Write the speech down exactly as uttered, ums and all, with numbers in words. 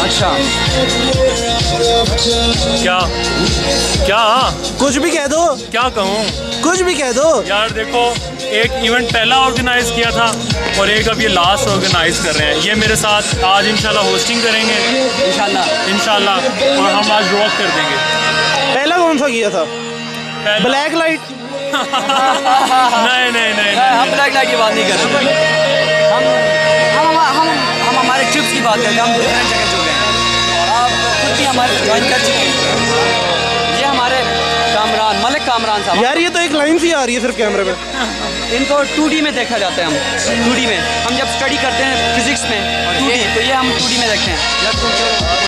अच्छा क्या क्या कुछ भी कह दो, क्या कहूँ कुछ भी कह दो यार। देखो, एक इवेंट पहला ऑर्गेनाइज किया था और एक अब ये लास्ट ऑर्गेनाइज कर रहे हैं। ये मेरे साथ आज इंशाल्लाह होस्टिंग करेंगे इंशाल्लाह इंशाल्लाह, और हम आज ड्रॉप कर देंगे। पहला कौन सा किया था? पहला- ब्लैक लाइट? नहीं नहीं नहीं, हम ब्लैक लाइट की बात नहीं कर रहे, हम हम हम हम हमारे ट्रिप्स की बात करते हैं। हम डिफरेंट जगह चल रहे हैं और आप खुद भी हमारे ज्वाइन कर चुके हैं। ये हमारे कामरान मलिक कामरान साहब। यार ये तो एक लाइन सी आ रही है सिर्फ कैमरे में। इनको टू डी में देखा जाता है। हम टू डी में हम जब स्टडी करते हैं फिजिक्स में टू डी, तो ये हम टू डी में देखते हैं।